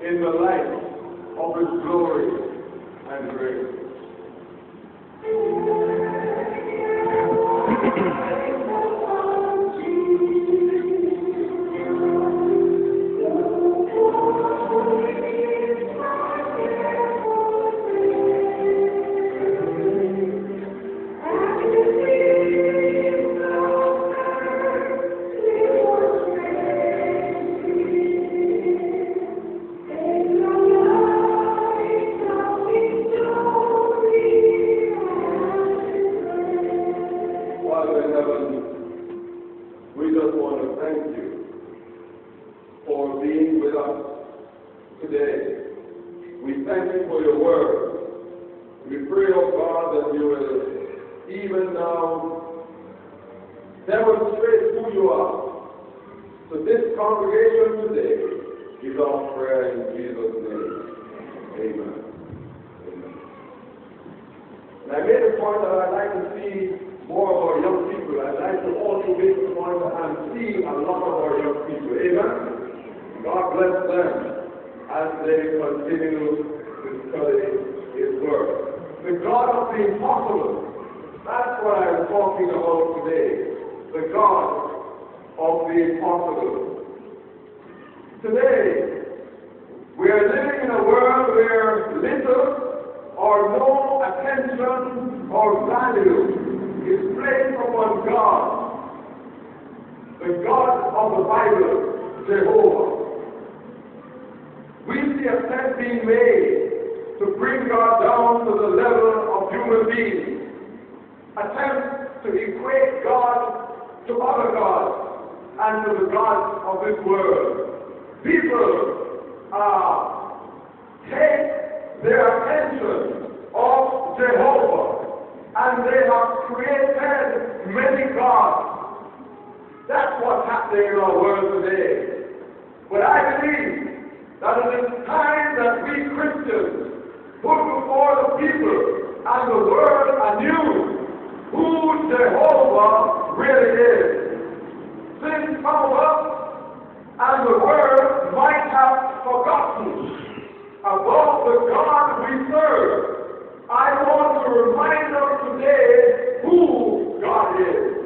in the light of His glory and grace. We just want to thank you for being with us today. We thank you for your word. We pray, oh God, that you will even now demonstrate who you are. So this congregation today is our prayer in Jesus' name. Amen. Amen. And I made a point that I'd like to see more of our young people. I'd like to also make a point and see a lot of our young people. Amen? God bless them as they continue to study His Word. The God of the impossible. That's what I'm talking about today. The God of the impossible. Today, we are living in a world where little or no attention or value is placed upon God, the God of the Bible, Jehovah. We see attempts being made to bring God down to the level of human beings, attempts to equate God to other gods and to the gods of this world. People take their attention off Jehovah, and they have created many gods. That's what's happening in our world today. But I believe that it is time that we Christians put before the people and the world anew who Jehovah really is. Since some of us and the world might have forgotten about the God we serve, I want to remind us today who God is.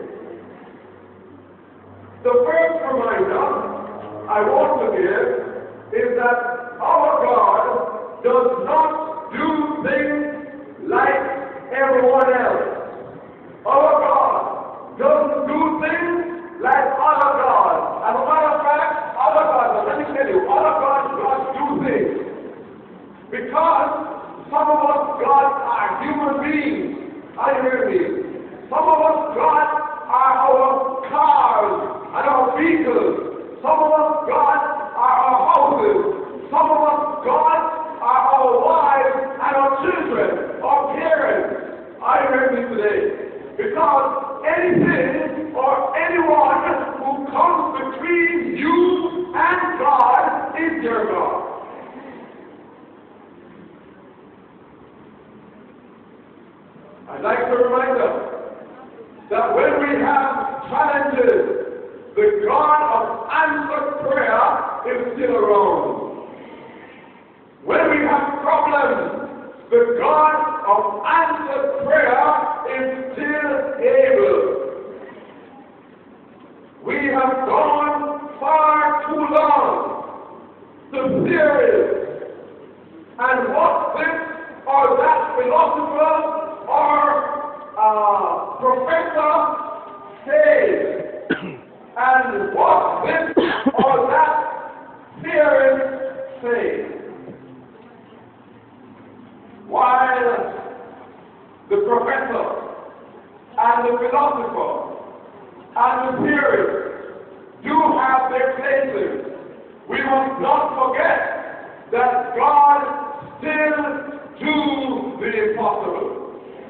The first reminder I want to give is that our God does not do things like everyone else. Our God doesn't do things like other gods. As a matter of fact, other gods, let me tell you, other gods do things. Because some of us gods are human beings. Are you hearing me? Some of us gods are our cars and our vehicles. Some of us gods are our houses. Some of us gods are our wives and our children, our parents. Are you hearing me today? Because anything or anyone who comes between you and God is your God. I'd like to remind us that when we have challenges, the God of answered prayer is still around. When we have problems, the God of answered prayer is still able. We have gone far too long to theories and what this or that philosopher or professor says, and what this or that theorist says. While the professor and the philosopher and the theorists do have their places, we must not forget that God still do the impossible.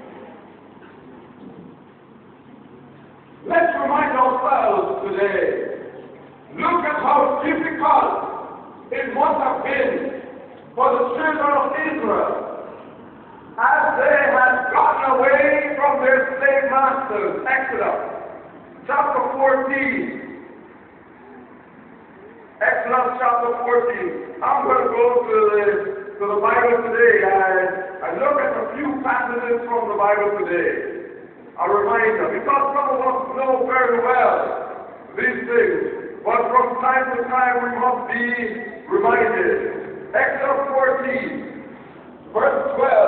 Let's remind ourselves today, look at how difficult it must have been for the children of Israel as they had gotten away from their slave masters. Exodus chapter 14. Exodus chapter 14. I'm going to go to the Bible today. I look at a few passages from the Bible today. A reminder, because some of us know very well these things, but from time to time we must be reminded. Exodus 14, verse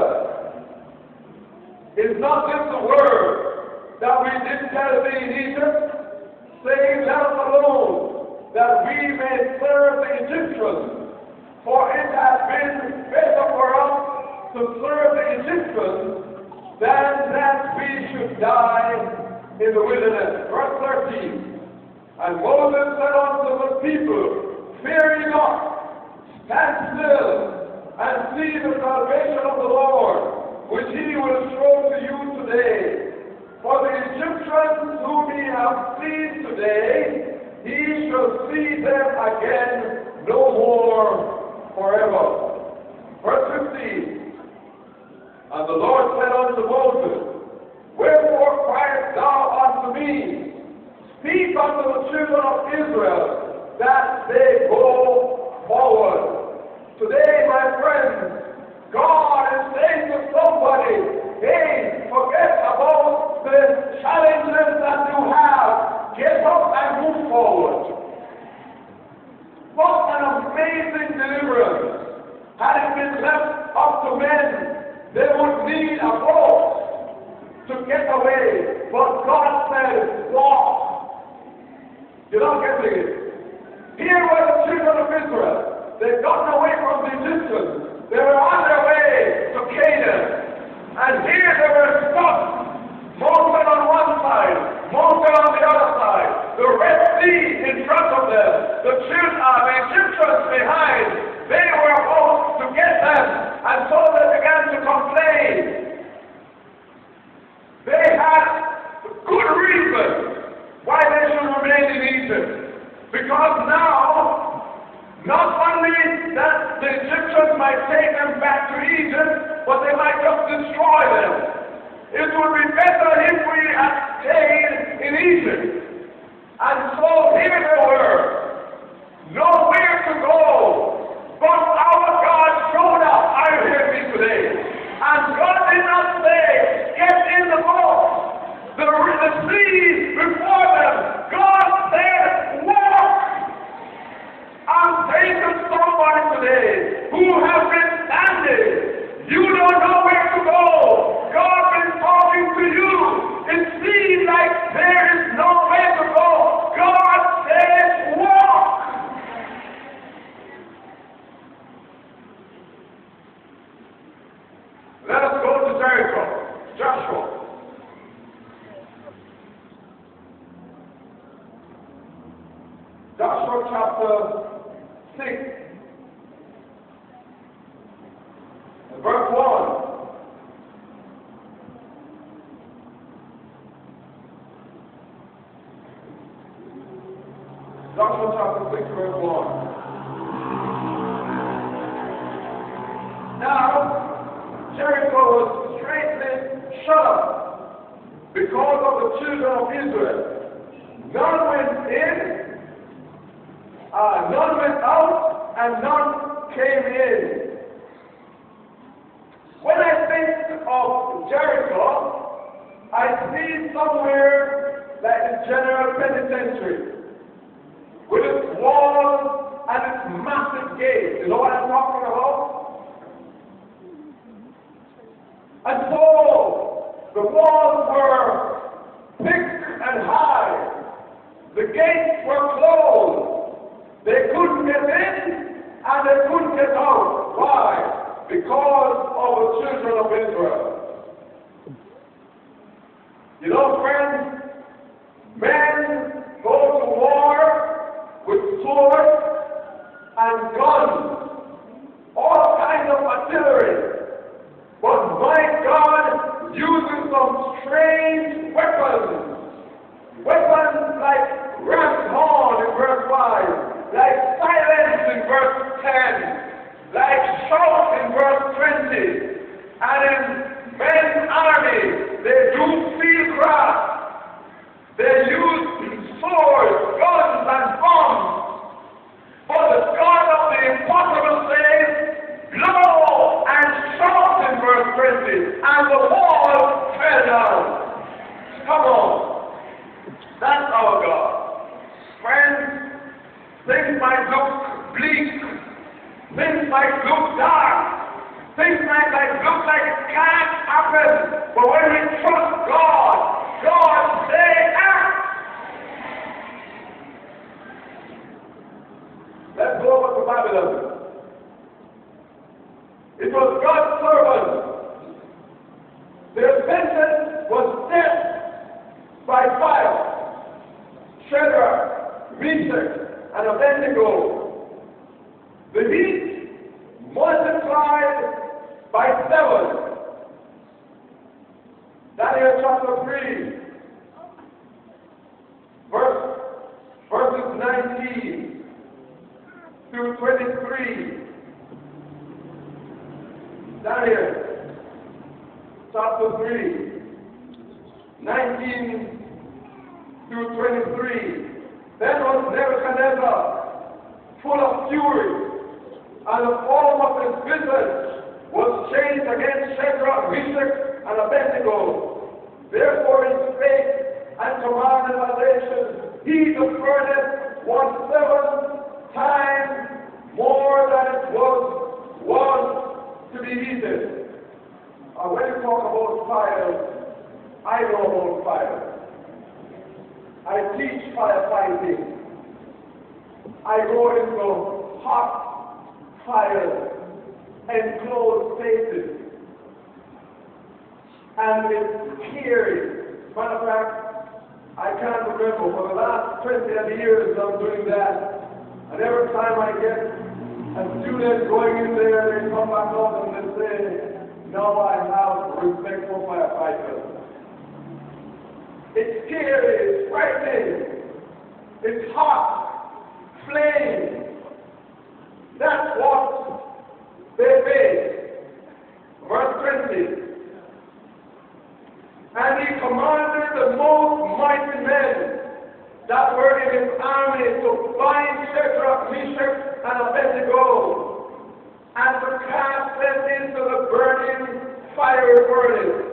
12. Is not this the word that we did tell thee in Egypt, saying, let us alone, that we may serve the Egyptians? For it has been better for us to serve the Egyptians than that we should die in the wilderness. Verse 13. And Moses said unto the people, fear ye not, stand still, and see the salvation of the Lord, which he will show to you today. For the Egyptians whom ye have seen today, he shall see them again no more forever. Verse 15. And the Lord said unto Moses, wherefore criest thou unto me? Speak unto the children of Israel, that they go forward. Today, my friends, God is saying to somebody, hey, forget about the challenges that you have. Get up and move forward. What an amazing deliverance. Had it been left up to men, they would need a boat to get away. But God said, walk. You're not getting it. Here were the children of Israel. They'd gotten away from the Egyptians. They were on their way to Canaan. And here they were stuck. Moses on one side, Moses on the other side. The Red Sea in front of them. The Egyptians behind. They were about to get them. And so they began to complain. They had good reason why they should remain in Egypt. Because now, not only that the Egyptians might take them back to Egypt, but they might just destroy them. It would be better if we had stayed in Egypt. And so here they were, nowhere to go. But our God showed up. Are you hearing me today? And God did not say, get in the boat. The sea before them. God said, walk. I'm saying to somebody today who has been standing. You don't know where to go. God is talking to you. It seems like there is no way to go. God says, walk. Let us go to Jericho. Joshua. Joshua chapter 6, verse 1. Joshua chapter 6, verse 1. Now, Jericho was straightly shut up because of the children of Israel. None went in, none went out, and none came in. When I think of Jericho, I see somewhere like the General Penitentiary, with its walls and its massive gates. You know what I'm talking about? And so, the walls were thick and high. The gates were closed. They couldn't get in and they couldn't get out. Why? Because of the children of Israel. You know, friends, men go to war with swords and guns, all kinds of artillery. But my God uses some strange weapons. Weapons like ram's horn in verse 5, like silence in verse 10, like shout in verse 20, and in men's army, they do fieldcraft. They use swords, guns, and bombs. Things might look dark. Things might look like it can't happen. But when we trust God, God say act. Let's go over to Babylon. It was God's servant. Their sentence was death by fire. Shadrach, Meshach, and Abednego. The heat multiplied by 7. Daniel chapter 3, verses 19 through 23. Daniel chapter 3, 19 through 23. Then was Nebuchadnezzar full of fury, and the form of his visage was changed against Shadrach, Meshach, and Abednego. Therefore he spake and commanded that they should heat the furnace 7 times more than it was to be heated. When you talk about fire, I know about fire. I teach firefighting. I go into hot fire enclosed spaces. And it's scary. Matter of fact, I can't remember. For the last 20 years I'm doing that. And every time I get a student going in there, they come back out and they say, now I have respect for firefighters. It's scary, it's frightening, it's hot, flame. That's what they face. Verse 20. And he commanded the most mighty men that were in his army to bind Shadrach, Meshach, and Abednego, and to cast them into the burning fiery furnace.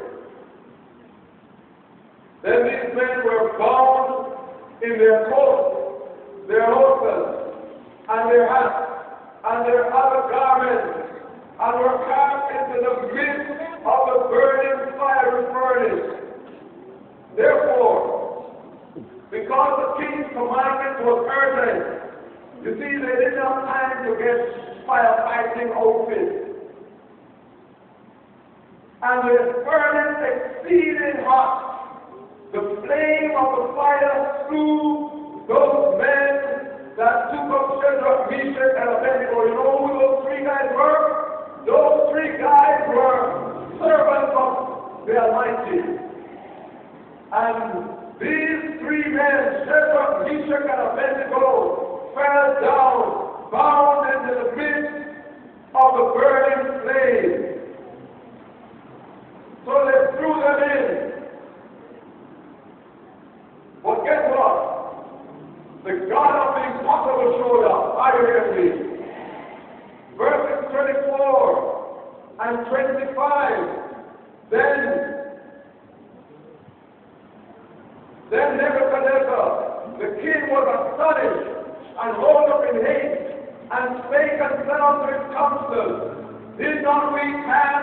Then these men were bound in their coats, their hoses, and their hats, and their other garments, and were cast into the midst of the burning fiery furnace. Therefore, because the king's commandment was urgent, you see, they didn't have time to get firefighting outfits. And the furnace exceeding hot. The flame of the fire slew those men that took up Shadrach, Meshach, and Abednego. You know who those 3 guys were? Those 3 guys were servants of the Almighty. And these 3 men, Shadrach, Meshach, and Abednego, fell down, bound into the midst of the burning flame. So they threw them in. But guess what? The God of the impossible showed up. Are you hearing me? Verses 24 and 25. Then Nebuchadnezzar, the king, was astonished and rose up in haste and spake and said unto his counselors, Did not we cast